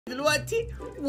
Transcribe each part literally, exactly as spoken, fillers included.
دلوقتي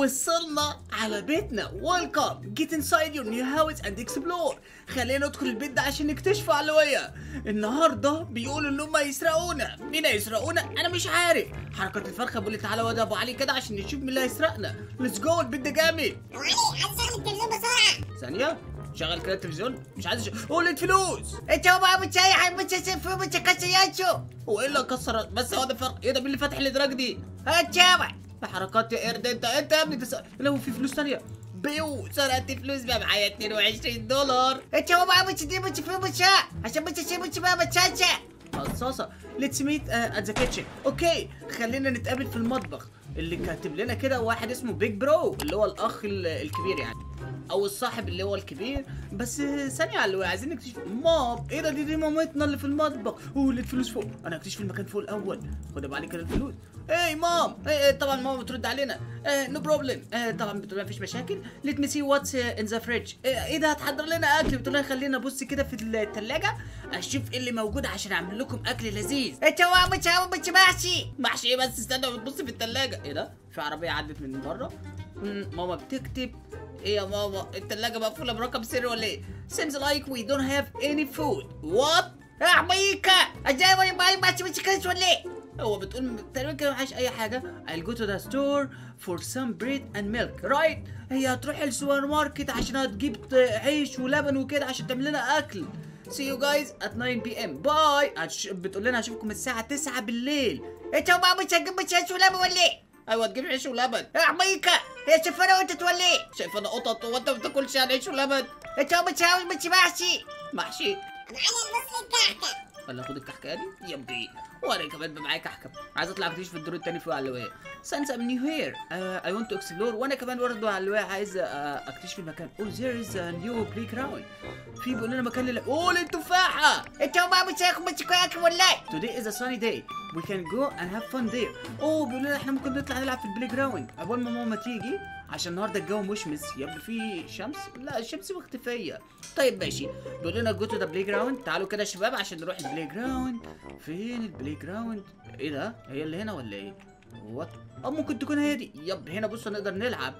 وصلنا على بيتنا. ويلكم جيت انسايد يور نيو هاوس اند اكسبلور. خلينا ندخل البيت ده عشان نكتشف علوية. النهارده بيقولوا ان هم يسرقونا. مين هيسرقونا؟ انا مش عارف. حركة الفرخة بيقول لي تعالى واد ابو علي كده عشان نشوف مين اللي هيسرقنا. ليتس جو، البيت ده جامد. ابو علي عايز اشغل التلفزيون بسرعة. ثانية شغل كده التلفزيون. مش عايز ش... هو لقيت فلوس. انت هو بقى متشيح متشيح متكسياتشو. هو ايه اللي كسر؟ بس هو ده فرق. ايه ده؟ مين اللي فاتح الادراج دي؟ هات شابع. حركات يا قرد. انت انت يا ابني تس... لو في فلوس ثانيه بيو سرقت فلوس بقى معايا اتنين وعشرين دولار. انت هو بقى متشدي متشفي متشاء عشان متشي متشي بقى متشاشة قصاصه. ليتس ميت ات ذا كيتشن. اوكي خلينا نتقابل في المطبخ. اللي كاتب لنا كده واحد اسمه بيج برو اللي هو الاخ الكبير يعني او الصاحب اللي هو الكبير. بس ثانيه على اللي عايزين نكتشف مام. ايه ده؟ دي, دي مامتنا اللي في المطبخ. اوه لقيت فلوس فوق. انا هكتشف المكان فوق الاول. خد بالي كده الفلوس. اي مام. اي طبعا ماما بترد علينا. نو بروبلم. طبعا بتقول لنا مفيش مشاكل. ليت مي سي واتس ان ذا فريدج. ايه ده؟ هتحضر لنا اكل. بتقول لنا خلينا ابص كده في الثلاجه اشوف ايه اللي موجود عشان اعمل لكم اكل لذيذ. انت هو متشاء متشي محشي محشي ايه بس؟ استنى بتبص في الثلاجه. ايه ده؟ في عربيه عدت من بره. ماما بتكتب. ايه يا ماما؟ الثلاجه مقفوله برقم سري ولا ايه؟ seems like we don't have any food. what؟ احميكا ازاي ولا باي محشي متشكلش ولا ايه؟ هو بتقول تقريبا كده معهاش اي حاجه. I'll go to the store for some bread and milk. right؟ هي هتروح السوبر ماركت عشان هتجيب عيش ولبن وكده عشان تعمل لنا اكل. see you guys at nine p m. باي. هتش... بتقول لنا هشوفكم الساعه تسعة بالليل. انت هو بقى متشجب متشاش ولا ولا ايه؟ ايوه تجيب عيش ولبن. احميكا هي شفرة وانت تولي ايه؟ شايف انا قطط وانت ما بتاكلش يعني عيش ولبن؟ انت هو متشاوي متشي محشي محشي. ابو علي نص الكعكة. ولا خد الكحكه دي يمضي. وانا كمان معايا كحكه. عايز اطلع اكتشف في الدور الثاني فوق على اللواء. سانس ام نيو هير اي ونت تو اكسبلور. وانا كمان برضه على اللواء عايز uh, اكتشف المكان. اوه ذير از ا نيو بلاي جراوند. في بيقول لنا مكان لل اوه التفاحه. انت هو بقى متشاخ متشكواك ولا ايه؟ today is a sunny day we can go and have fun there. اوه بيقول لنا احنا ممكن نطلع نلعب في البلاي جراوند اول ما ماما تيجي عشان النهارده الجو مشمس. يبقى في شمس. لا الشمس مختفيه. طيب ماشي. بيقول لنا جو تو ذا بلاي جراوند. تعالوا كده يا شباب عشان نروح البلاي جراوند. فين البلاي جراوند؟ ايه ده؟ هي اللي هنا ولا ايه؟ وات؟ اه ممكن تكون هي دي. يب هنا بصوا نقدر نلعب.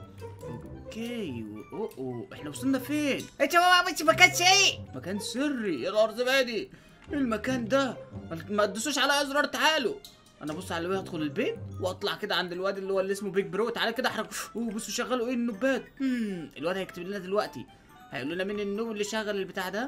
اوكي. اوه اوه احنا وصلنا فين؟ انت هو بقى متشي مكان شيء. مكان سري. يا نهار زبادي. المكان ده ما تدوسوش على ازرار. تعالوا. انا بص على الواد هدخل البيت واطلع كده عند الواد اللي هو اللي اسمه بيج برو. تعالى كده احرك. اوه بصوا شغلوا ايه النوبات. امم الواد هيكتب لنا دلوقتي. هيقول لنا مين النوب اللي شغل البتاع ده.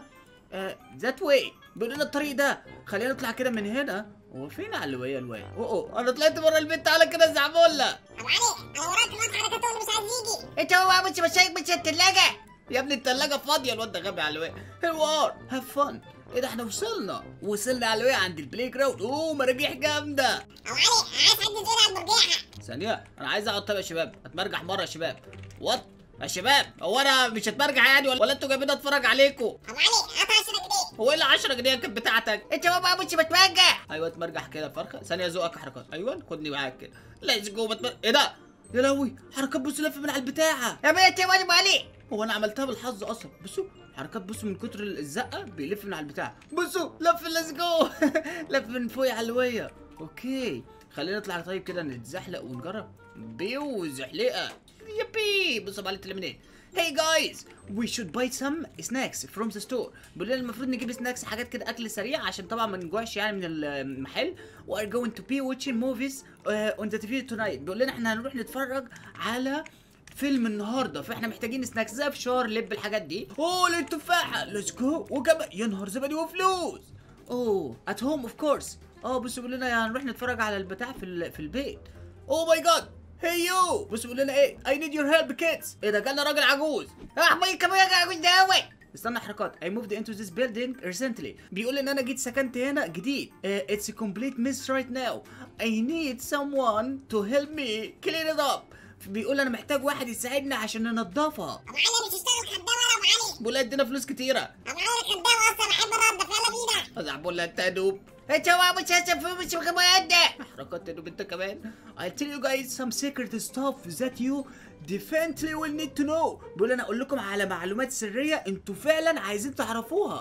ذات آه واي. بيقول لنا الطريق ده. خلينا نطلع كده من هنا. هو فين علوية الواد؟ اوه اوه انا طلعت بره البيت. تعالى كده زعبولة. ابو علي انا وراك الواد حركته اللي مش عايز يجي. انت هو بقى متشي متشي متشي التلاجة. يا ابني التلاجة فاضية. الواد ده غبي علوية. هيوار هاف فن. ايه ده؟ احنا وصلنا وصلنا على الوقت عند البلاي جراوند. اوه مراجيح جامده. ابو علي عايز حد يقول على المرجيحه. ثانيه انا عايز اقعد. طب يا شباب اتمرجح مره يا شباب. وات يا شباب؟ هو انا مش هتمرجح يعني ولا انتوا جايبين اتفرج عليكم؟ ابو علي هات عشرة جنيه. هو ايه ال عشرة جنيه كانت بتاعتك؟ انت هو بقى متشي متمرجح. ايوه اتمرجح كده فرخه. ثانيه ذوقك حركات. ايوه خدني معاك كده. ليتس جو بتمر... ايه ده؟ يا لهوي حركات. بصوا لف من على البتاعه. يا بنت يا ابو علي. هو انا عملتها بالحظ اصلا. بصوا حركات. بصوا من كتر الزقه بيلف من على البتاع. بصوا لف. ليتس جو. لف من فوق علويه. اوكي خلينا نطلع طيب كده نتزحلق ونجرب. بيو زحلقه. يبي. بصوا على التلميذ. Hey guys, we should buy some snacks from the store. بيقول لنا المفروض نجيب سناكس حاجات كده اكل سريع عشان طبعا ما نجوعش يعني من المحل. We are going to be watching movies uh, on the تي في tonight. بيقول لنا احنا هنروح نتفرج على فيلم النهارده فاحنا محتاجين سناكس زي فشار لب الحاجات دي. اوه للتفاحه. ليتس جو. وكمان يا نهار زبادي وفلوس. اوه ات هوم اوف كورس. اه بصوا بيقول لنا هنروح نتفرج على البتاع في في البيت. اوه ماي جاد. هي يو. بصوا بيقول لنا ايه؟ I need your help kids. ايه ده؟ جالنا راجل عجوز. احمي كمان يا عجوز ده قوي. استنى حركات. I moved into this building recently. بيقول ان انا جيت سكنت هنا جديد. uh, It's a complete mess right now. I need someone to help me clean it up. بيقول انا محتاج واحد يساعدنا عشان ننضفها. ابو علي مش هشتغل خدام انا ابو علي. بيقول ادينا فلوس كتيره. ابو علي خدام اصلا بحب انضف. يلا بينا. ازعبول انت يا دوب. انت هو مش هشتغل مش كمان ده. حركات يا دوب انت كمان. I'll tell you guys some secret stuff that you definitely will need to know. بيقول انا اقول لكم على معلومات سريه انتوا فعلا عايزين تعرفوها.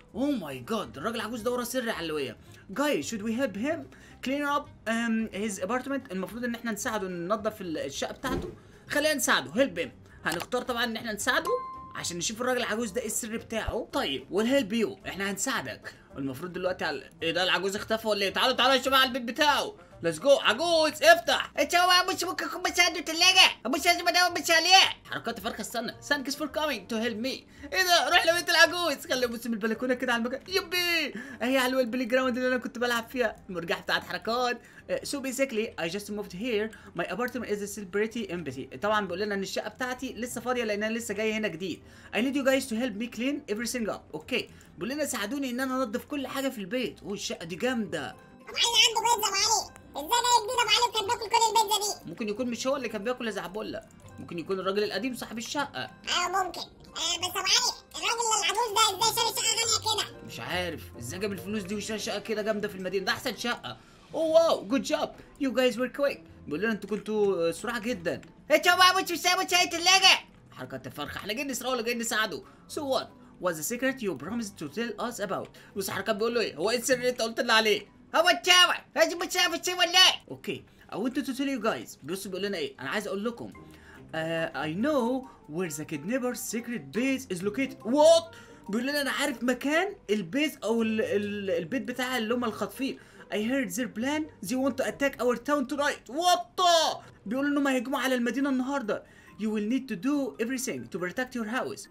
اوه ماي جاد، الراجل العجوز ده ورا سر علويه. جاي should we help him clean up um, his apartment؟ المفروض ان احنا نساعده ننظف الشقه بتاعته. خلينا نساعده help him. هنختار طبعا ان احنا نساعده عشان نشوف الراجل العجوز ده ايه السر بتاعه. طيب والهيلب يو، احنا هنساعدك. المفروض دلوقتي على ايه ده، العجوز اختفى ولا ايه؟ تعالوا تعالوا يا شباب على البيت بتاعه. ليتس جو عجوز افتح. انت هو مش ممكن يكون بس عنده تلاجة، مش لازم ادور بس عليه. حركات فرخه استنى. ثانكس فور كامينج تو هيلب مي. ايه ده، روح لبيت العجوز. خليه يبص من البلكونه كده على المكان. يبي اهي على البلاي جراوند اللي انا كنت بلعب فيها، المرجحه بتاعت حركات. سو بيسكلي اي جاست موفد هير ماي ابارتمنت از ستيل بريتي امبتي. طبعا بيقول لنا ان الشقه بتاعتي لسه فاضيه لان انا لسه جاي هنا جديد. اي نيد يو جايز تو هيلب مي كلين everything up. اوكي بيقول لنا ساعدوني ان انا انضف كل حاجه في البيت. اوه الشقه دي جامده. طب علي عنده بيتزا معلي، ازاي جاي جديد ابو علي وكان بياكل كل البيتزا دي؟ ممكن يكون مش هو اللي كان بياكل يا زعبله، ممكن يكون الراجل القديم صاحب الشقه. ايوه ممكن. آه بس ابو علي الراجل العجوز ده ازاي شاري شقه غاليه كده؟ مش عارف ازاي جاب الفلوس دي وشاري شقه كده جامده في المدينه، ده احسن شقه. اوه واو جود جوب يو جايز وير كويك. بيقول لنا انتوا كنتوا سرعه جدا. انت هو مش مساوي شاي تلاجة. حركات الفرخه، احنا جايين نسرقه ولا جايين نساعده؟ سو وات was the secret you promised to tell us about؟ بص حركات بيقول له ايه، هو ايه السر اللي انت قلت لنا عليه؟ هو التاور لازم مساوي شاي ولا ايه؟ اوكي I wanted to tell you guys. بص بيقول لنا ايه، انا عايز اقول لكم uh, I know where the kidnapper's secret base is located. what؟ بيقول لنا انا عارف مكان البيز او ال ال البيت بتاع اللي هم الخاطفين. I heard their plan they want to attack our town tonight. what the؟ بيقولوا انهم هيهجموا على المدينه النهارده. You will need to do everything to protect your house.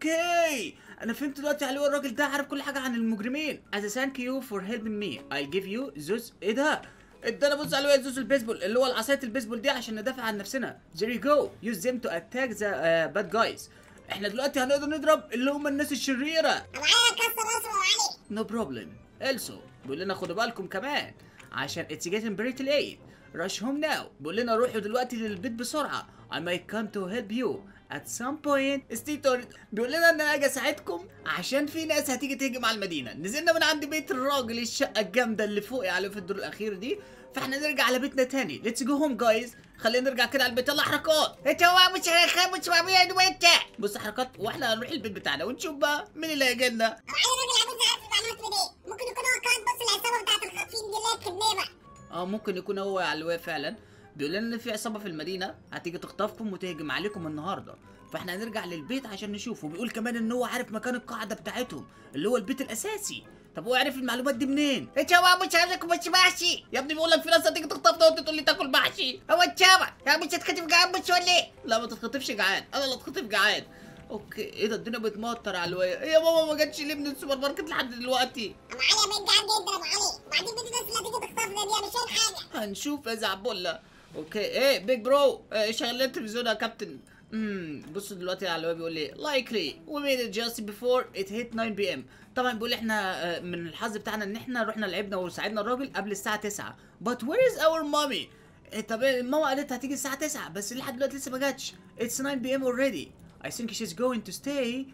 اوكي انا فهمت دلوقتي على الراجل ده عارف كل حاجه عن المجرمين. As a thank you for helping me I'll give you those. ايه ده؟ ادانا بص على زوز البيسبول اللي هو العصايه البيسبول دي عشان ندافع عن نفسنا. There you go use them to attack the uh, bad guys. احنا دلوقتي هنقدر نضرب اللي هم الناس الشريره. ابو علي كسر راسه ابو علي. No problem. Also بيقول لنا خدوا بالكم كمان عشان it's getting pretty late. rush home now. بيقول لنا روحوا دلوقتي للبيت بسرعه. I might come to help you at some point. stay tuned. بيقول لنا ان انا اجي اساعدكم عشان في ناس هتيجي تهجم على المدينه. نزلنا من عند بيت الراجل الشقه الجامده اللي فوق على في الدور الاخير دي، فاحنا نرجع على بيتنا تاني. ليتس جو هوم جايز. خلينا نرجع كده على البيت. يلا حركات. انت هو مش هيخاف مش معمول وانت. بص حركات واحنا هنروح البيت بتاعنا ونشوف بقى مين اللي هيجي لنا. ابو علي الراجل العجوز ده عارف المعلومات من ايه؟ ممكن يكون هو كمان بص العصابه بتاعت الخاطفين دي اللي هي الكدنابه. اه ممكن يكون هو على الواقع فعلا. بيقول لنا ان في عصابه في المدينه هتيجي تخطفكم وتهجم عليكم النهارده، فاحنا هنرجع للبيت عشان نشوف. وبيقول كمان ان هو عارف مكان القاعده بتاعتهم اللي هو البيت الاساسي. طب هو عارف المعلومات دي منين؟ انت هو مش عاوزكم بس محشي. يا ابني بيقول لك في ناس هتيجي تخطفنا وانت تقول لي تاكل محشي. هو التاور يا مش هتخطف جعان مش ولا ايه؟ لا ما تتخطفش جعان، انا اللي اتخطف جعان. اوكي ايه ده، الدنيا بتمطر على الواقع. ايه يا ماما ما جاتش ليه من السوبر ماركت لحد دلوقتي؟ ابو علي بيت جعان جدا ابو علي، وبعدين بيت الناس اللي هتيجي تخطفنا دي مش فاهم حاجه. هنشوف يا زعبله. اوكي ايه بيج برو إيه شغل لي التلفزيون يا كابتن. امم بصوا دلوقتي على الويب بيقول لي likely we made it just before it hit nine p m. طبعا بيقول احنا من الحظ بتاعنا ان احنا رحنا لعبنا وساعدنا الراجل قبل الساعه تسعة. but where is our mommy؟ طب ماما قالت هتيجي الساعه تسعة بس لحد دلوقتي لسه ما جاتش. it's nine p m already. I think she's going to stay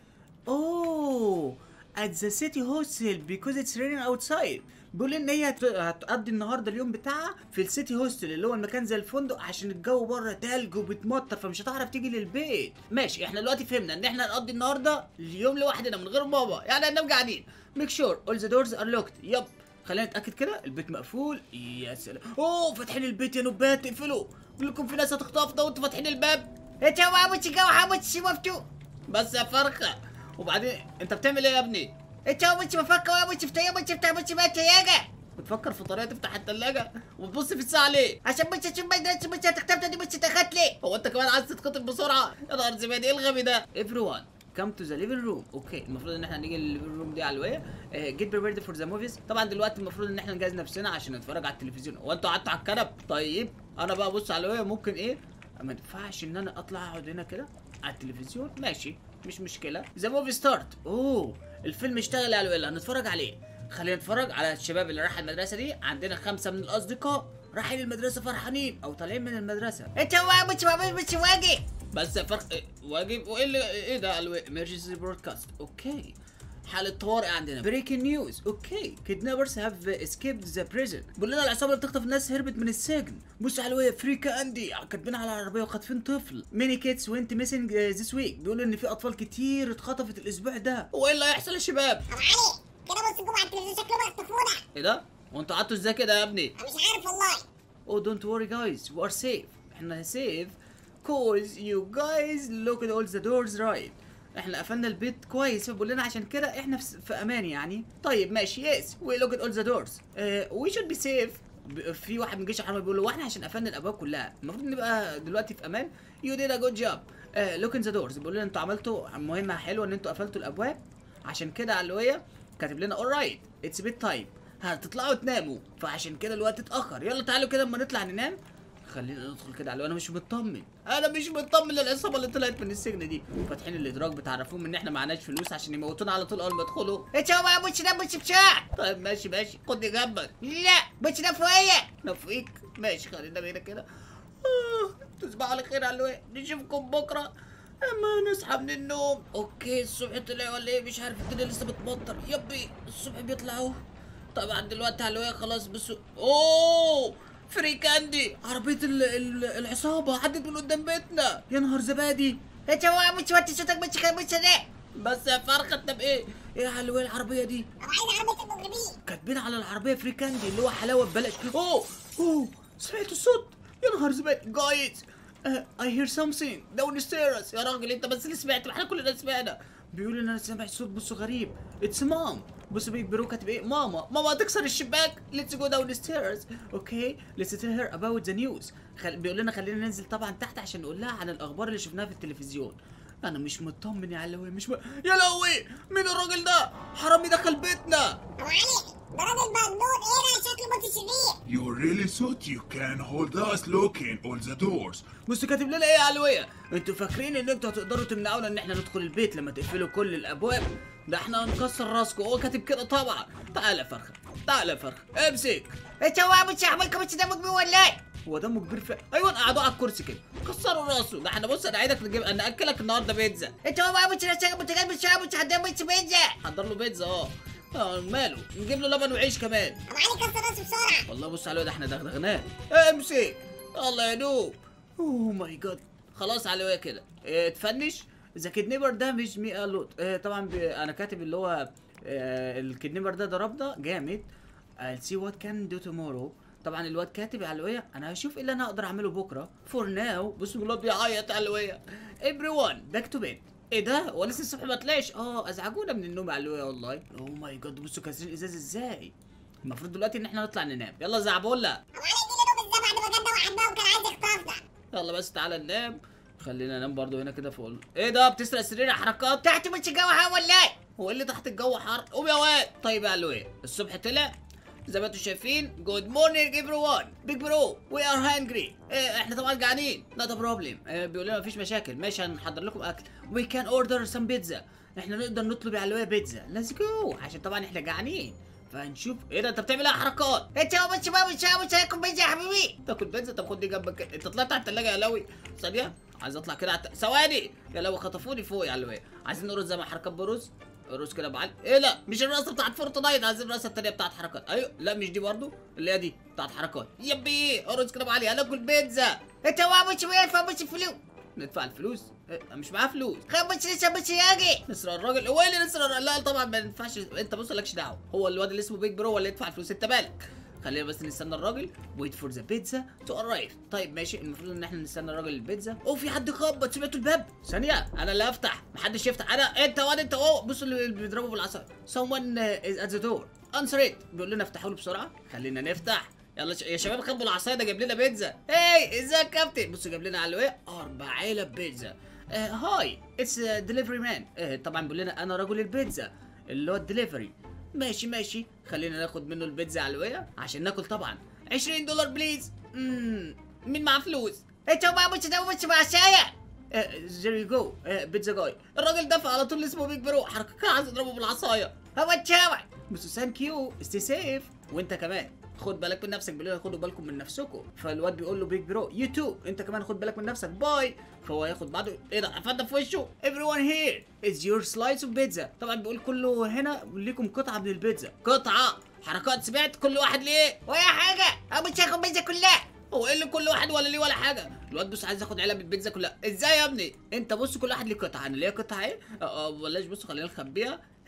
oh at the city hostel because it's raining outside. بيقول ان هي هتقضي النهارده اليوم بتاعها في السيتي هوستل اللي هو المكان زي الفندق عشان الجو بره تلج وبتمطر فمش هتعرف تيجي للبيت. ماشي احنا دلوقتي فهمنا ان احنا هنقضي النهارده اليوم لوحدنا من غير بابا، يعني هننام قاعدين. ميك شور اول ذا دورز ار لوكد. يب خلينا نتاكد كده البيت مقفول. يا سلام اوه فاتحين البيت يا نوبات اقفلوا. بيقول لكم في ناس هتخطفنا وانتوا فاتحين الباب. انت هو مش جو حمص مفتوح. بس يا فرخه وبعدين انت بتعمل ايه يا ابني؟ انت هو مش بفكر هو مش بتاع مش بتاع مش بتاع تلاجة. بتفكر في طريقه تفتح الثلاجه وتبص في الساعه ليه؟ عشان مش تشوف مدرسة مش هتخطفنا دي مش تاخد ليه؟ هو انت كمان عايز تتخطف بسرعه؟ يا نهار زبادي ايه الغبي ده؟ everyone come to the living room. اوكي المفروض ان احنا نيجي للليفنج روم دي على الواقع. get prepared for the movies. طبعا دلوقتي المفروض ان احنا نجهز نفسنا عشان نتفرج على التلفزيون. هو انتوا قعدتوا على الكنب؟ طيب انا بقى بص على الواقع ممكن ايه؟ ما ينفعش ان انا اطلع اقعد هنا كده على التلفزيون. ماشي مش مشكله. ذا موفي ستارت. اوه الفيلم اشتغل على الواقع هنتفرج عليه. خلينا نتفرج على الشباب اللي راح المدرسه دي. عندنا خمسه من الاصدقاء رايحين المدرسه فرحانين او طالعين من المدرسه. انت هو مش معمول مش واجب. بس يا فرق إيه؟ واجب وايه اللي ايه ده emergency broadcast. اوكي حالة طوارئ عندنا. breaking news. اوكي kidnappers have escaped the prison. بيقول لنا العصابة اللي بتخطف الناس هربت من السجن. بص على الواقع فري كاندي كاتبين على العربية وخاطفين طفل. many kids went missing this week. بيقولوا ان في اطفال كتير اتخطفت الاسبوع ده. هو ايه اللي هيحصل يا شباب؟ ابو علي جم على التلفزيون شكلهم يخطفونا. ايه ده؟ وانتوا قعدتوا ازاي كده يا ابني؟ انا مش عارف والله. Oh don't worry guys, we are safe. احنا safe cause you guys look at all the doors right. احنا قفلنا البيت كويس فبقول لنا عشان كده احنا في, في امان يعني. طيب ماشي yes we look at all the doors. uh, we should be safe. في واحد من جيش الحرب بيقول له واحنا عشان قفلنا الابواب كلها المفروض نبقى دلوقتي في امان. You did a good job. uh, look in the doors. بيقول لنا انتوا عملتوا مهمة حلوة ان انتوا قفلتوا الابواب. عشان كده علوية كاتب لنا alright it's bed time. هتطلعوا تناموا فعشان كده الوقت اتاخر. يلا تعالوا كده اما نطلع ننام. خلينا ندخل كده على انا مش مطمن. انا مش مطمن للعصابه اللي طلعت من السجن دي. فاتحين الادراج بتعرفوهم ان احنا معناش فلوس عشان يموتونا على طول اول ما يدخلوا. انت هو بقى بص نام بص بسرعه. طيب ماشي ماشي خدني جنبك. لا بص نام فوقيا. نفيك ماشي خلينا هنا كده. آه، تصبحوا على خير يا علوي. نشوفكم بكره اما نصحى من النوم. اوكي الصبح طلع ولا ايه مش عارف الدنيا لسه بتمطر. يبي الصبح بيطلع اهو. طبعا دلوقتي علوية خلاص بس. اوه فري كاندي عربية ال ال العصابة عدت من قدام بيتنا. يا نهار زبادي. انت هو بص وطي صوتك بص كان بص ده. بس يا فرخة انت بايه؟ ايه يا علوية العربية دي؟ انا عايز عربيه المجرمين. كاتبين على العربية فري كاندي اللي هو حلاوة ببلاش. اوه اوه سمعت الصوت. يا نهار زبادي جايز. I hear something downstairs. يا راجل انت بس اللي سمعت احنا كلنا سمعنا. بيقول ان انا سامع صوت بصوا غريب. اتس مام. بصوا بيكبروا كاتب ايه؟ ماما ماما تكسر الشباك. ليتس جو داون ستيرز. اوكي ليتس تيل هير اباوت ذا نيوز. بيقول لنا خلينا ننزل طبعا تحت عشان نقول لها عن الاخبار اللي شفناها في التلفزيون. انا مش مطمن يا علوي مش م... يا لهوي مين الراجل ده؟ حرامي دخل بيتنا. ابو علي ده راجل مجنون. ايه ده شكله موت شرير. You really thought you can hold us locking all the doors. بص كاتب لنا ايه يا علوية؟ انتوا فاكرين ان انتوا هتقدروا تمنعونا ان احنا ندخل البيت لما تقفلوا كل الابواب؟ ده احنا هنكسر راسكم. هو كاتب كده طبعا. تعالى يا فرخة تعالى يا فرخة امسك. انت هو بص احملكم بص دمك مين ولا ايه؟ هو دمه كبير فعلا. ايوه قعدوا على الكرسي كده كسروا راسه. ده احنا بص انا عايزك نجيب ناكلك النهارده بيتزا. انت هو بقى بص نفسك بتجيب بص بص حدام بص بيتزا. حضر له بيتزا اه. اه ماله نجيب له لبن وعيش كمان. ابو علي كسر راسه بسرعه. والله بص على ده احنا دغدغناه. امسك. الله يا نوب. اوه ماي جاد. خلاص على كده اه تفنش. ذا كيدنيبر ده مش مي الوت. اه طبعا ب... انا كاتب اللي هو اه الكيدنيبر ده ضربنا جامد. I'll see what can do tomorrow. طبعا الواد كاتب يا علوية انا هشوف ايه اللي انا اقدر اعمله بكره. فور ناو بصوا الواد بيعيط يا علوية. everyone باك تو بيت. ايه ده؟ هو لسه الصبح ما طلعش؟ اه ازعجونا من النوم يا علوية والله. اوه ماي جاد بصوا كاسرين ازاز ازاي. المفروض دلوقتي ان احنا نطلع ننام. يلا زعبولة. ابو علي دي نوم ازاي بعد ما جدع واحد بقى وكان عايز يخطفنا. يلا بس تعالى ننام. خلينا ننام برضو هنا كده فوق. ايه ده بتسرق السرير يا حركات؟ تحت بص الجو هوا ولا ايه؟ هو اللي تحت الجو حر؟ قوم يا واد. طيب يا علوية الصبح طلع زي ما انتم شايفين. جود مورنينج ايفري ون. بيج برو وي ار هانجري. إيه احنا طبعا جعانين. نوت بروبلم. إيه بيقول لنا مفيش مشاكل. ماشي هنحضر لكم اكل. وي كان اوردر سم بيتزا. احنا نقدر نطلب يا علوية بيتزا. ليتس جو عشان طبعا احنا جعانين. فهنشوف. ايه ده انت بتعمل ايه يا حركات؟ انت هو بص بقى بص بص هاكل بيتزا يا حبيبي. تاكل بيتزا؟ طب خد دي جنبك كده. انت طلعت على الثلاجه يا لوي. ثانيه عايز اطلع كده على ثواني يا لوي خطفوني فوق يا علوية. عايزين نرقص زي ما حركات برز. رقص كده بعلي. ايه لا مش الرقصه بتاعت فورتنايت. عايزين الرقصه الثانيه بتاعت حركات. ايوه لا مش دي برضو اللي هي دي بتاعت حركات. يبي ارقص كده بعلي هناكل بيتزا. انت هو بص وينفع بص الفلوس. ندفع الفلوس. إيه؟ مش معاه فلوس. خد بص لسه بص ياجي. نسرق الراجل. هو اللي نسرق الراجل؟ لا طبعا ما ينفعش. انت بص مالكش دعوه. هو الواد اللي اسمه بيج برو ولا يدفع الفلوس انت مالك. خلينا بس نستنى الراجل. ويت فور ذا بيتزا تو ارايف. طيب ماشي المفروض ان احنا نستنى الراجل البيتزا. اوه في حد خبط. سمعتوا الباب؟ ثانيه انا اللي هفتح محدش يفتح. انا انت واد انت اهو. بصوا اللي بيضربوا بالعصا. someone is at the door answer it. بيقول لنا افتحوا له بسرعه. خلينا نفتح. يلا ش... يا شباب خبوا العصايه ده جاب لنا بيتزا. هاي ازيك يا كابتن. بصوا جاب لنا على ايه اربع علب بيتزا. هاي اتس ديليفري مان. طبعا بيقول لنا انا رجل البيتزا اللي هو الدليفري. ماشي ماشي خلينا ناخد منه البيتزا علوية عشان ناكل طبعا. عشرين دولار بليز. امم مين معاه فلوس؟ انت هو بقى بص ده بص بعصايه. زير جو بيتزا جاي. الراجل دفع على طول اسمه بيج برو. حركة عايز يضربه بالعصايه. هو اتشاوع. بس ثانك يو ستي سيف. وانت كمان خد بالك من نفسك. بيقول خدوا بالكم من نفسكم. فالواد بيقول له بيج برو يو تو انت كمان خد بالك من نفسك باي. فهو ياخد بعده. ايه ده قفلنا في وشه. everyone here is your slice of pizza. طبعا بيقول كله هنا ليكم قطعه من البيتزا. قطعه حركات سمعت كل واحد ليه ولا حاجه. ابو تاكل بيتزا كلها. هو ايه اللي كل واحد ولا ليه ولا حاجه. الواد بص عايز ياخد علب البيتزا كلها. ازاي يا ابني انت بص كل واحد ليه قطعه. انا ليا قطعه ايه. اه بلاش بص خلينا نخبيها.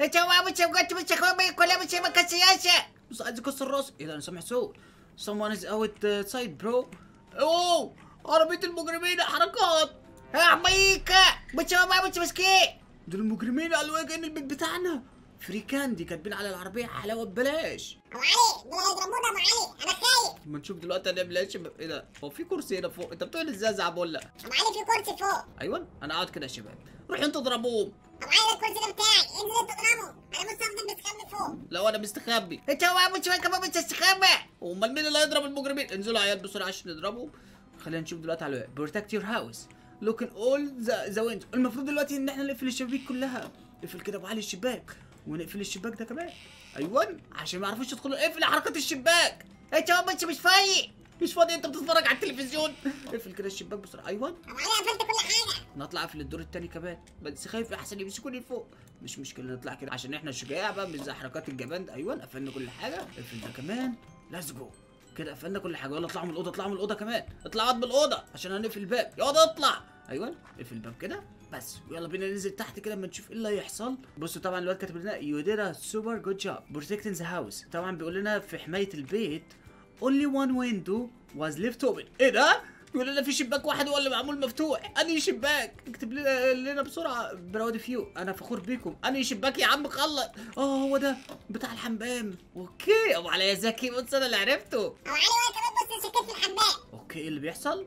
انت هو مش بجد مش اخويا كلها مش مكان سياسة. بص عايز يكسر راسي. ايه ده انا سامع صوت. someone is outside bro. اوه عربية المجرمين حركات. يا ميكا مش هو مش مسكين. دول المجرمين على وجه البيت بتاعنا. فري كاندي كاتبين على العربية حلاوة ببلاش. ابو علي دول هيضربونا ابو علي انا خايف. ما نشوف دلوقتي هنعمل ايه يا شباب. ايه ده هو في كرسي هنا فوق. انت بتقول ازاي يا زعبولة؟ ابو علي في كرسي فوق. ايوه انا قاعد كده يا شباب. روحوا انتوا اضربوهم. ابو علي ده الكرسي ده بتاعي انزل انت اضربه. انا بس هفضل مستخبي فوق. لا انا مستخبي. انت هو مش كمان مش تستخبى. امال مين اللي هيضرب المجرمين؟ انزلوا يا عيال بسرعه عشان نضربهم. خلينا نشوف دلوقتي على بروتكت يور هاوس لوك ان اول ذا ويندو. المفروض دلوقتي ان احنا نقفل الشبابيك كلها. نقفل كده ابو علي الشباك ونقفل الشباك ده كمان. ايوه عشان ما يعرفوش يدخلوا. اقفل حركات الشباك. انت هو مش مش فايق. مش فاضي انت بتتفرج على التلفزيون. اقفل كده الشباك بسرعه. ايوه ابو علي قفلت كل حاجه. نطلع في الدور التاني كمان بس خايف احسن يمسكوني فوق. مش مشكله نطلع كده عشان احنا شجاع بقى مش زي حركات الجبان. ايوه قفلنا كل حاجه. اقفل ده كمان. ليتس جو كده قفلنا كل حاجه. يلا اطلعوا من الاوضه. اطلعوا من الاوضه كمان. اطلعوا من الاوضه عشان هنقفل الباب. يلا اطلع. ايوه اقفل الباب كده بس. يلا بينا ننزل تحت كده اما نشوف ايه اللي هيحصل. بصوا طبعا الواد كاتب لنا يو ديد ا سوبر جود جوب بروتكتنج ذا هاوس. طبعا بيقول لنا في حمايه البيت only one window was left open. ايه ده؟ بيقول لنا في شباك واحد هو اللي معمول مفتوح. انهي شباك؟ اكتب لنا لنا بسرعه. براود فيو انا فخور بيكم. انهي شباك يا عم خلص. اه هو ده بتاع الحمام. اوكي ابو علي يا زكي بص انا اللي عرفته. ابو علي وانا كمان بص شكيت في الحمام. اوكي ايه اللي بيحصل؟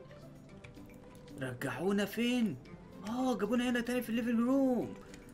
رجعونا فين؟ اه جابونا هنا تاني في الليفل روم.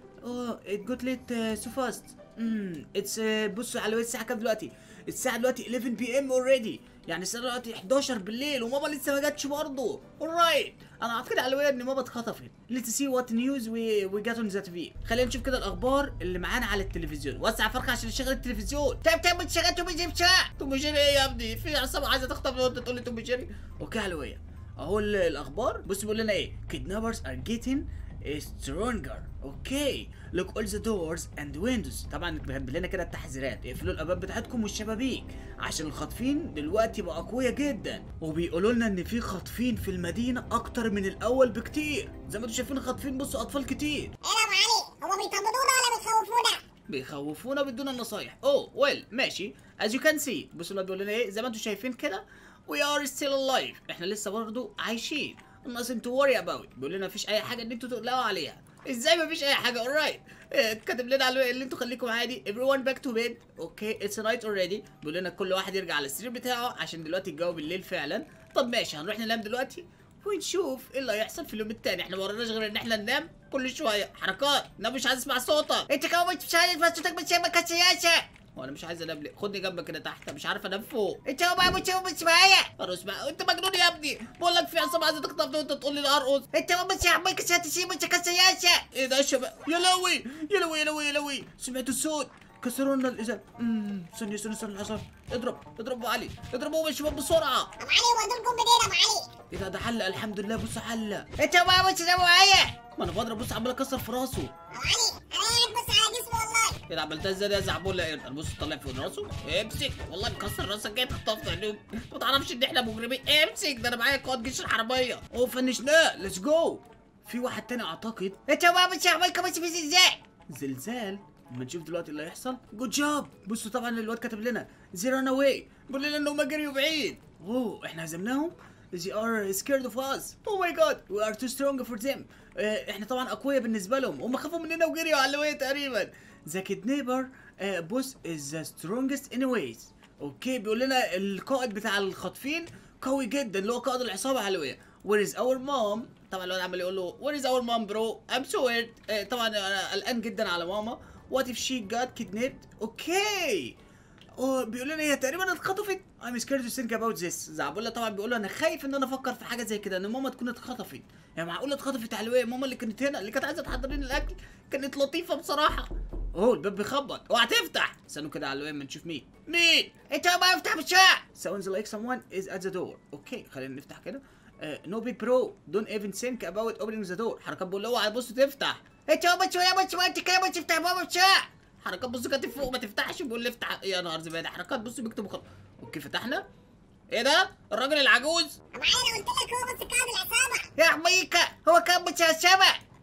اه it got late uh, so fast. امم اتس بصوا على الساعه كام دلوقتي؟ الساعه دلوقتي حداشر بي ام اوريدي. يعني الساعه دلوقتي حداشر بالليل وماما لسه ما جاتش برضه. alright انا اعتقد على الوية ان ماما اتخطفت. let's see what news we we got on the تي في. خلينا نشوف كده الاخبار اللي معانا على التلفزيون. وسع فرخه عشان نشغل التلفزيون. طب طب اتشغلت وبيجيب توم جيري ايه يا ابني؟ في عصابه عايزه تخطف وانت تقول لي توم جيري؟ اوكي على الوية اهو الاخبار. بص بيقول لنا ايه kidnappers are getting stronger. اوكي look all the doors and windows. طبعا بيكتب لنا كده التحذيرات. اقفلوا الابواب بتاعتكم والشبابيك عشان الخاطفين دلوقتي بقى اقوياء جدا. وبيقولوا لنا ان في خاطفين في المدينه اكتر من الاول بكتير. زي ما انتم شايفين خاطفين بصوا اطفال كتير. ايه يا ابو علي هو بيطمنونا ولا بيخوفونا؟ بيخوفونا بيدونا النصايح. اوه ويل ماشي as you can see. بصوا بيقول لنا ايه زي ما انتم شايفين كده we are still alive. احنا لسه برضه عايشين. nothing to worry about. بيقول لنا مفيش اي حاجه ان انتوا تقلقوا عليها. ازاي مفيش اي حاجه؟ alright كاتب لنا على اللي انتوا خليكم عادي. everyone back to bed. اوكي it's night already. بيقول لنا كل واحد يرجع على السرير بتاعه عشان دلوقتي الجو بالليل فعلا. طب ماشي هنروح ننام دلوقتي ونشوف ايه اللي هيحصل في اليوم التاني. احنا ما وراناش غير ان احنا ننام كل شويه حركات. انا مش عايز اسمع صوتك. انت كمان مش عايز بس صوتك مش مكان سياسة. وانا مش عايز انام ليه؟ خدني جنبك كده تحت مش عارف انام فوق. انت هو مش مش معايا. ارقص بقى. انت مجنون يا ابني. بقول لك في عصابه عايزه تخطفني وانت تقول لي ارقص. انت هو مش عمك سياسة مش مكان سياسة. ايه ده يا شباب؟ يا لوي يا لوي يا لوي يا لوي. سمعتوا الصوت؟ كسروا لنا الازاز. امم ثانيه ثانيه ثانيه الحصان. اضرب اضرب ابو علي. اضربوهم يا شباب بسرعه. ابو علي هو دول جم منين ابو علي؟ ايه ده ده حلق الحمد لله. بص حلق. انت هو مش معايا. ما انا بضرب بص عمال اكسر في راسه. ابو علي انا قاعد بص على جسمه والله. ايه ده عملتها ازاي ده يا زعبولة؟ ايه بص طلع فوق راسه. امسك والله مكسر راسك جاي تخطفنا عليهم. ما تعرفش ان احنا مجرمين. امسك ده انا معايا قائد جيش الحراميه. اوه فنشناه. ليتس جو. في واحد تاني اعتقد. انت هو مش عمك مش في زلزال. زلزال. اما نشوف دلوقتي اللي هيحصل. جود جوب. بصوا طبعا الواد كاتب لنا زيرو ران اواي. بيقول لنا ان هم جريوا بعيد. اوه احنا هزمناهم. They are scared of us. Oh my god. We are too strong for them. اه احنا طبعا اقوياء بالنسبه لهم. هم خافوا مننا وجريوا على الوية تقريبا. The kidnapper uh, boss is the strongest anyways. اوكي بيقول لنا القائد بتاع الخاطفين قوي جدا اللي هو قائد العصابه على الوية. Where is our mom؟ طبعا الواد عمال يقول له Where is our mom bro؟ I'm so weird. اه طبعا انا قلقان جدا على ماما. What if she got kidnapped؟ اوكي اوه بيقول لنا هي تقريبا اتخطفت. I'm scared to think about this. زعبولة طبعا بيقول له انا خايف ان انا افكر في حاجه زي كده ان ماما تكون اتخطفت. يعني معقوله اتخطفت على الوية؟ ماما اللي كانت هنا اللي كانت عايزه تحضر لنا الاكل كانت لطيفه بصراحه. اوه الباب بيخبط. اوعى تفتح. استنوا كده على الوية اما نشوف مين مين. انت هو ما افتح بسرعه. Sounds like someone is at the door. اوكي خلينا نفتح كده. نو بي برو دونت ايفن ثينك اباوت اوبننج ذا دور. حركات بقول له اوعى تبص تفتح. انت هو مش مش انت كده مش تفتح بابا بسرعه. حركات بص كاتب فوق ما تفتحش بيقول لي افتح. يا نهار زباله. حركات بص بيكتبوا خلاص. اوكي فتحنا. ايه ده؟ الراجل العجوز. ابو علي انا قلت لك هو بس قائد العصابه. يا حميكه هو كان مش عصابه.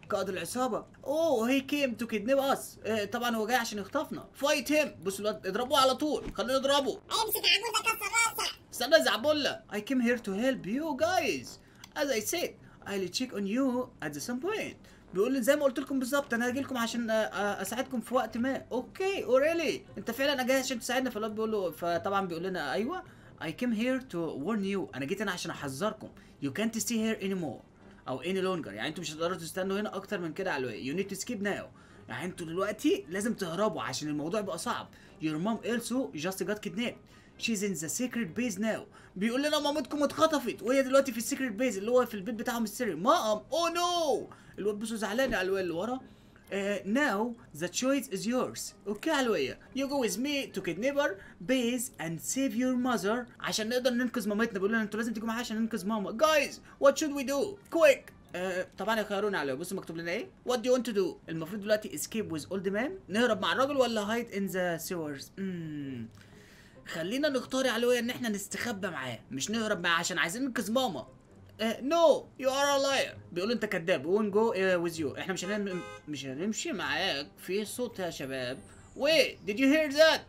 قائد العصابه. اوه هي كيم تو كيدنيب اس. طبعا هو جاي عشان يخطفنا. فايت هيم. بصوا الواد اضربوه على طول، خلينا نضربه. امسك عجوزة كسر راسك. استنى زعبولة. I came here to help you guys. As I said I'll check on you at some point. بيقول لي زي ما قلت لكم بالظبط انا هاجي لكم عشان اساعدكم في وقت ما. اوكي اوريلي انت فعلا جاي عشان تساعدنا. فالواد بيقول له، فطبعا بيقول لنا ايوه I came here to warn you. انا جيت هنا عشان احذركم. You can't stay here anymore او any longer. يعني انتوا مش هتقدروا تستنوا هنا اكتر من كده على الواقع. You need to escape now. يعني انتوا دلوقتي لازم تهربوا عشان الموضوع بقى صعب. Your mom also just got kidnapped. She's in the secret base now. بيقول لنا مامتكم اتخطفت وهي دلوقتي في السيكريت بيز اللي هو في البيت بتاعهم السري. مام اوه نو. الواد بصوا زعلان على الواد اللي ورا. Uh, now the choice is yours. اوكي علوية. You go with me to kidnapper base and save your mother. عشان نقدر ننقذ مامتنا. بيقول لنا انتوا لازم تيجوا معايا عشان ننقذ ماما. Guys what should we do? Quick. Uh, طبعا يخيرونا على بصوا مكتوب لنا ايه. What do you want to do? المفروض دلوقتي escape with old man. نهرب مع الراجل ولا hide in the sewers؟ اممم خلينا نختار يا علوية ان احنا نستخبى معاه مش نهرب معاه عشان عايزين ننقذ ماما. نو يو ار ا لاير. بيقولوا انت كذاب. وين جو ويز يو. احنا مش هنم... مش هنمشي معاك. في صوت يا شباب. ويت ديد يو هير ذات؟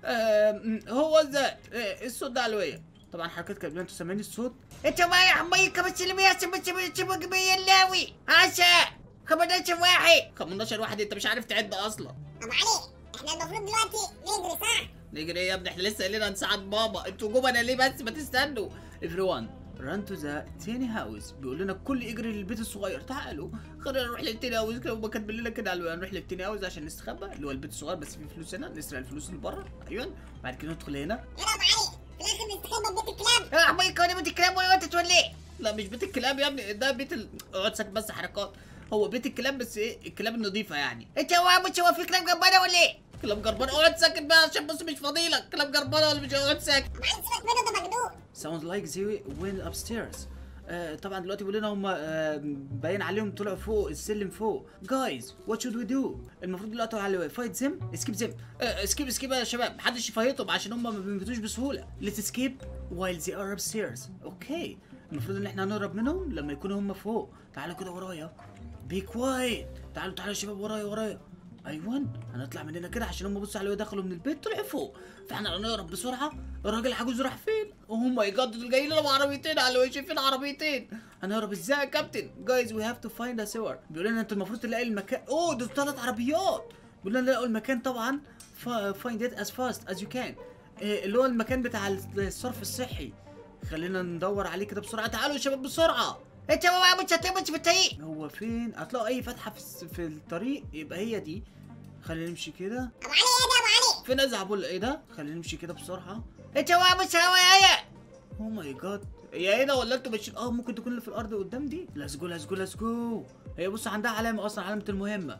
هو ذات الصوت ده علوية. طبعا حركات كده انتوا سامعين الصوت. انت معايا حميك بس اللي بيحسب بس بس بيلاوي عشا خمسة واحد. خمستاشر واحد. انت مش عارف تعد اصلا. ابو علي احنا المفروض دلوقتي نجري صح؟ نجري ايه يا ابني؟ احنا لسه قايلين هنساعد بابا. انتوا جوه ليه بس؟ ما تستنوا. everyone run to the tiny house. بيقول لنا الكل يجري للبيت الصغير. تعالوا خلينا نروح للتيني هاوس. كده هما كاتبين لنا كده على نروح للتيني هاوس عشان نستخبى اللي هو البيت الصغير بس فيه فلوس هنا. نسرق الفلوس اللي بره. ايوه بعد كده ندخل هنا. يلا ابو علي في الاخر نستخبى ببيت الكلاب. يا حميك هو بيت الكلاب ولا انت توليه؟ لا مش بيت الكلاب يا ابني. ده بيت ال... اقعد ساكت بس حركات. هو بيت الكلاب بس ايه الكلاب النظيفه يعني. انت هو مش هو في كلاب جنبنا ولا ايه؟ كلاب جربانه. اقعد ساكت بقى عشان بص مش فاضيلك. كلاب جربانه ولا مش اقعد ساكت. ابو علي سيبك منه ده مجنون. Sounds like they went upstairs. آه طبعا دلوقتي بيقول لنا هم آه باين عليهم طلعوا فوق السلم فوق. Guys what should we do؟ المفروض دلوقتي على فايت زم اسكيب زم. اسكيب اسكيب يا شباب. محدش يفايتهم عشان هم ما بيموتوش بسهوله. Let's escape while they are upstairs. اوكي المفروض ان احنا هنهرب منهم لما يكونوا هم فوق. تعالوا كده ورايا. Be quiet. تعالوا تعالوا يا شباب ورايا ورايا. ايوه هنطلع من هنا كده عشان هم بصوا على دخلوا من البيت طلعوا فوق. فاحنا هنهرب بسرعه. الراجل العجوز راح فين؟ اوه ماي جاد دول جايين لنا بعربيتين على وشي. فين عربيتين؟ هنهرب ازاي يا كابتن؟ جايز وي هاف تو فايند ا سيور. بيقول لنا انتوا المفروض تلاقي المكان. اوه دول ثلاث عربيات. بيقول لنا نلاقوا المكان طبعا. فايند ات از فاست از يو كان. اللي هو المكان بتاع الصرف الصحي. خلينا ندور عليه كده بسرعه. تعالوا يا شباب بسرعه. انت هو مش هتمشي في الطريق. هو فين؟ هتلاقوا اي فتحه في, في الطريق يبقى هي دي. خلينا نمشي كده. ابو علي ايه ده ابو علي؟ فين ازعبول ايه ده؟ خلينا نمشي كده بسرعه. انت هو مش هو يا اوه ماي جاد. هي ايه ده ولا انتوا ماشيين؟ اه ممكن تكون اللي في الارض قدام دي. ليتس جو ليتس جو ليتس جو. هي بص عندها علامه اصلا علامه المهمه.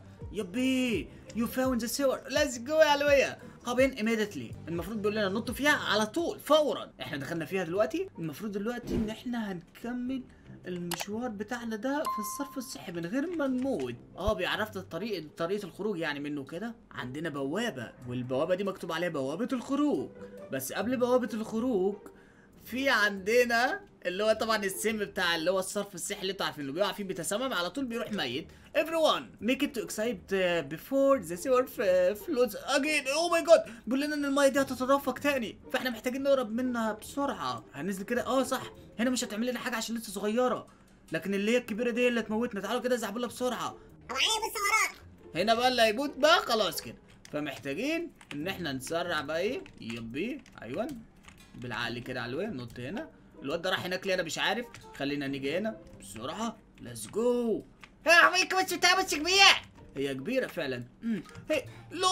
يبي يو فاوند ذا سيور. ليتس جو يا علويه. هوب ان ايميديتلي. المفروض بيقول لنا ننط فيها على طول فورا. احنا دخلنا فيها دلوقتي. المفروض دلوقتي ان احنا هنكمل المشوار بتاعنا ده في الصرف الصحي من غير ما نموت. اه بيعرفنا الطريق طريقه الخروج يعني منه كده. عندنا بوابه والبوابه دي مكتوب عليها بوابه الخروج. بس قبل بوابه الخروج في عندنا اللي هو طبعا السم بتاع اللي هو الصرف الصحي اللي انتوا عارفين اللي بيقع فيه بيتسمم على طول بيروح ميت. everyone make it to exit before the sewer floods again. oh my god. بيقول لنا ان الميه دي هتتدفق تاني فاحنا محتاجين نهرب منها بسرعه. هننزل كده. اه صح هنا مش هتعمل لنا حاجه عشان لسه صغيره لكن اللي هي الكبيره دي اللي هتموتنا. تعالوا كده زعبولها بسرعه. ابو علي بص وراك. هنا بقى اللي هيموت بقى خلاص كده. فمحتاجين ان احنا نسرع بقى. ايه يبي ايوه بالعقل كده على الوين. نط هنا. الواد ده راح هناك ليه انا مش عارف. خلينا نيجي هنا بسرعه. ليتس جو. يا حميك بس بتاع بس كبيره. هي كبيره فعلا. امم هي لا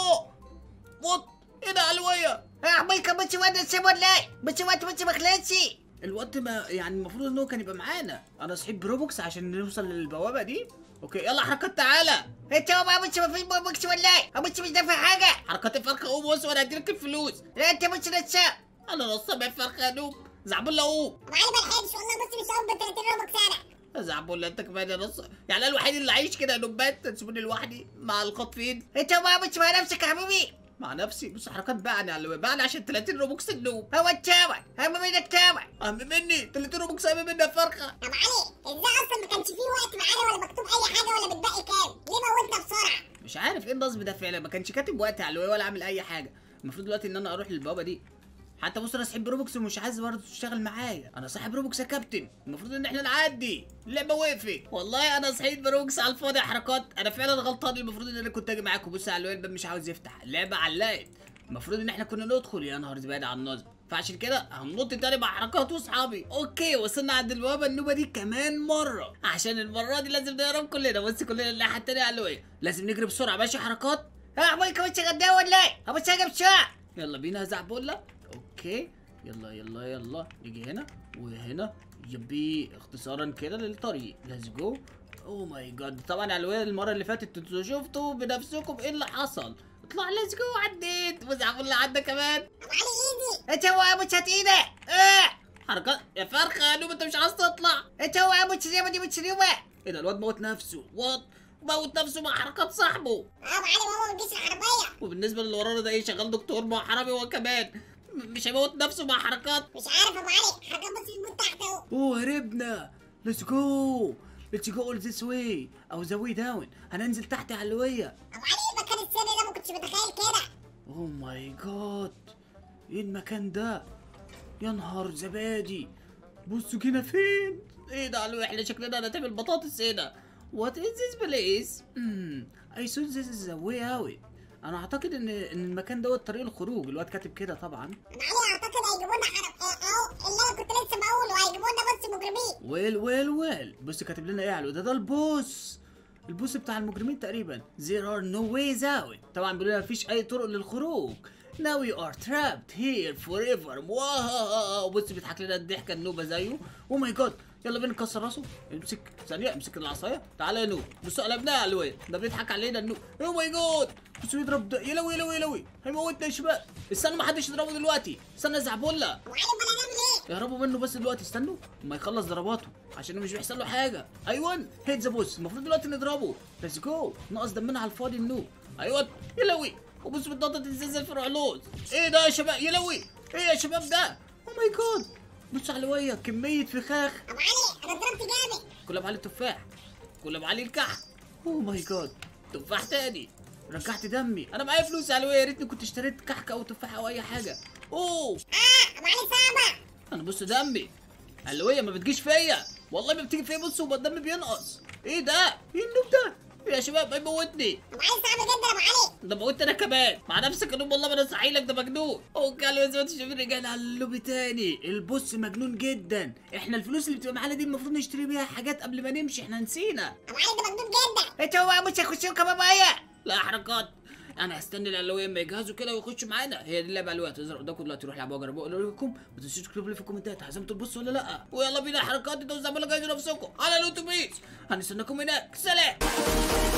وات ايه ده علويه. يا حميك بس واد السم ولا ايه؟ بس واد بس ما خلصش. الواد ما يعني المفروض ان هو كان يبقى معانا. انا صحيت بروبوكس عشان نوصل للبوابه دي. اوكي يلا حركات تعالى. انت هو ما مش ما فيش بوكس ولا ايه؟ مش مش دافع حاجه. حركات الفرخه قوم بص وانا هديلك الفلوس. لا انت مش نساب. انا نصاب الفرخه يا نوب. زعبولة قوم. ابو علي ما لحقتش والله. بص مش هقوم ب ثلاثين روبوكس انا. زعبولة انت كمان يا نص. يعني انا الوحيد اللي عايش كده يا نوبات. تسيبوني لوحدي مع الخاطفين. انت هو مش مع نفسك يا حبيبي. مع نفسي. بص حركات بعني على بعني عشان ثلاثين روبوكس النوب. هو التاوع اهم منك تاوع. اهم مني ثلاثين روبوكس اهم مني يا فرخه. ابو علي ازاي اصلا ما كانش فيه وقت معانا ولا مكتوب اي حاجه ولا بتبقي كام؟ عارف ايه النصب ده فعلا، ما كانش كاتب وقت على الواي ولا عامل اي حاجه. المفروض دلوقتي ان انا اروح للبوابه دي. حتى بص انا صاحب روبوكس ومش عايز برضه تشتغل معايا، انا صاحب روبوكس يا كابتن، المفروض ان احنا نعدي. اللعبه وقفت والله، انا صحيت بروبوكس على الفاضي حركات، انا فعلا غلطان، المفروض ان انا كنت اجي معاكم. بص على الواد مش عاوز يفتح، اللعبه علقت، المفروض ان احنا كنا ندخل. يا نهار زباله على النظم، فعشان كده هننط تاني مع حركات واصحابي. اوكي وصلنا عند البوابه النوبه دي كمان مره، عشان المره دي لازم نهرب كلنا. بص كلنا الناحيه التانيه على الواد، لازم نجري بسرعه. ماشي حركات. ها باي كابتن غدا ولا ايه؟ ابو ساجب بسرعه. يلا بينا يا زعبولة. اوكي يلا يلا يلا نيجي هنا وهنا، يبي اختصارا كده للطريق. ليتس جو. اوه ماي جاد، طبعا على الواد المره اللي فاتت انتوا شفتوا بنفسكم ايه اللي حصل. اطلع ليتس جو، عديت وزعبولة عدى كمان. ابو علي ايدي. انت هو ابو شات ايدك. اه حركات يا فرخه نوب، انت مش عايز تطلع. انت هو ابو شات دي متسلوبه. ايه ده الواد موت نفسه، وات موت نفسه مع حركات صاحبه. ابو علي ماما ما تجيش العربيه. وبالنسبه للي ورانا ده ايه، شغال دكتور مع حرامي هو كمان، مش هيموت نفسه مع حركات. مش عارف ابو علي، حركات بس بتموت تحت اهو. اوه هربنا. ليتس جو ليتس جو اول ذيس واي او ذا واي داون. هننزل تحت على اللويه. ابو علي المكان السري ده ما كنتش متخيل كده. اوه ماي جاد، ايه المكان ده؟ يا نهار زبادي، بصوا كده فين؟ ايه ده على احنا شكلنا هنتعمل بطاطس هنا. وات از ذيس بليس؟ امم اي سو ذيس از ذا واي اوت. انا اعتقد ان ان المكان دوت طريق الخروج، الواد كاتب كده طبعا. ابو علي اعتقد هيجيبوا لنا حرق اهو اللي انا كنت لسه بقوله، هيجيبوا لنا بس مجرمين. ويل ويل ويل، بص كاتب لنا ايه على ده؟ ده البوس، البوس بتاع المجرمين تقريبا. There are no ways out. طبعا بيقولوا لنا مفيش اي طرق للخروج. Now we are trapped here forever. واو بص بيضحك لنا الضحكه النوبه زيه. او ماي جاد، يلا بينا نكسر راسه. امسك ثانيه، امسك العصايه، تعالى يا نوب. بصوا قلبناها على الواد ده، بيضحك علينا النوب. او ماي جاد بصوا يضرب ده، يلوي يلوي يلوي، هيموتنا يا شباب. استنوا ما حدش يضربه دلوقتي، استنى يا زعبولة. ابو علي امال هنعمل ايه؟ يهربوا منه بس دلوقتي، استنوا ما يخلص ضرباته عشان مش بيحصل له حاجه. ايوه هيت ذا بوس، المفروض دلوقتي نضربه. ليتس جو، ناقص دمنا على الفاضي النوب. ايوه يلوي، وبص بالضغط تنزل في العلوز. ايه ده يا شباب؟ يلوي ايه يا شباب ده؟ او ماي جاد بص على الويه، كميه فخاخ. ابو علي انا ضربت جامد. كل ابو علي التفاح، كل ابو علي الكحك. اوه ماي جاد تفاح تاني، رجعت دمي. انا معايا فلوس على الويه، يا ريتني كنت اشتريت كحك او تفاح او اي حاجه. اوه اه ابو علي صعبه. انا بص دمي علوية ما بتجيش فيا، والله ما بتيجي فيا. بص الدم بينقص. ايه ده؟ ايه النوب ده؟ يا شباب هيموتني. ابو علي صعب جدا ابو علي. ده موتني انا كمان مع نفسك يا نوب، والله ما انا صحي لك، ده مجنون. اوكي على زي ما انتم شايفين رجعنا على اللوبي تاني. البص مجنون جدا، احنا الفلوس اللي بتبقى معانا دي المفروض نشتري بيها حاجات قبل ما نمشي، احنا نسينا. ابو علي ده مجنون جدا. انت هو ابو شاكوشيو كمان معايا. لا حركات، انا هستنى العلوية اما يجهزوا كده ويخشوا معانا. هي دي اللعبه الوقت تظهر قدامكم دلوقتي، روحوا العبوها جربوها قولوا لكم. ما تنسوش تكتبوا لي في الكومنتات عزمتوا البص ولا لا. ويلا بينا حركات، انتوا زعبولة جايزوا نفسكم على الاتوبيس، هنستناكم هناك. سلام.